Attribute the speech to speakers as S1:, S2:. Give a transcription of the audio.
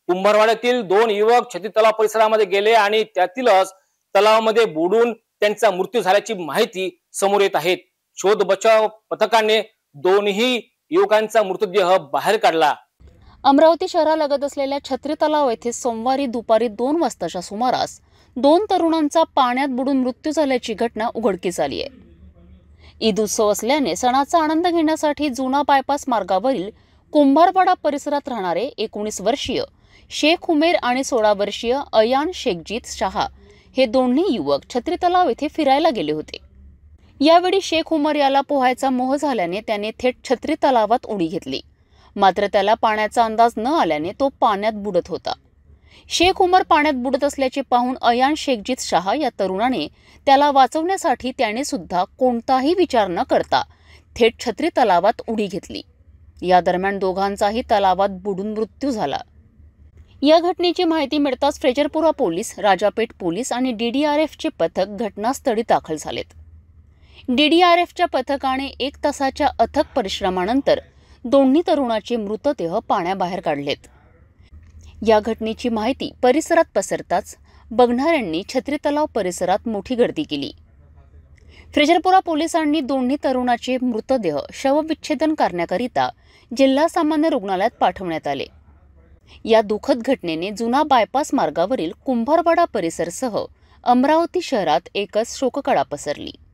S1: कुंभारवाड्यातील 2 युवक छत्री तलाव परिसरामध्ये गेले आणि त्यातीलच तलावामध्ये बुडून त्यांचा मृत्यू झाल्याची माहिती समोर येत आहे। शोध बचाव पथकाने दोन्ही युवकांचा मृतदेह बाहेर काढला।
S2: अमरावती शहरालगत असलेल्या छत्री तलाव येथे सोमवारी दुपारी 2 वाजताच्या सुमारास 2 तरुणांचा पाण्यात बुडून मृत्यू झाल्याची घटना उघडकीस आली आहे। ईद उत्सव असल्याने सणाचा आनंद घेण्यासाठी जुना बायपास मार्गावरील कुंभारवाडा परिसरात राहणारे 19 वर्षीय शेख उमेर आणि 16 वर्षीय अयान शेखजीत शहा हे दोन्ही युवक छत्री तलाव येथे फिरायला गेले होते। यावेळी शेख उमर याला पोहायचा मोह झाल्याने त्याने थेट छत्री तलावात उडी घेतली, मात्र त्याला पाण्याचा अंदाज न आल्याने तो पाण्यात बुडत होता। शेख उमर पाण्यात बुडत असल्याचे पाहून अयान शेखजीत शहा या तरुणाने त्याला वाचवण्यासाठी त्याने सुद्धा कोणताही विचार न करता थेट छत्री तलावात उडी घेतली। या दरम्यान दोघांचाही तलावात बुडून मृत्यू झाला। या घटनेची माहिती मिळताच फ्रेजरपुरा पोलीस, राजापेठ पोलीस आणि DDRFचे पथक घटनास्थळी दाखल झालेत। DDRFच्या पथकाने 1 तासाच्या अथक परिश्रमानंतर दोन्ही तरुणाचे मृतदेह पाण्याबाहेर काढलेत। या घटनेची माहिती परिसरात पसरताच बघणाऱ्यांनी छत्री तलाव परिसरात मोठी गर्दी केली। फ्रेजरपुरा पोलिसांनी दोन्ही तरुणाचे मृतदेह शवविच्छेदन करण्याकरिता जिल्हा सामान्य रुग्णालयात पाठवण्यात आले। या दुःखद घटनेने जुना बायपास मार्गावरील कुंभारवाडा परिसरसह अमरावती शहरात एकच शोककळा पसरली।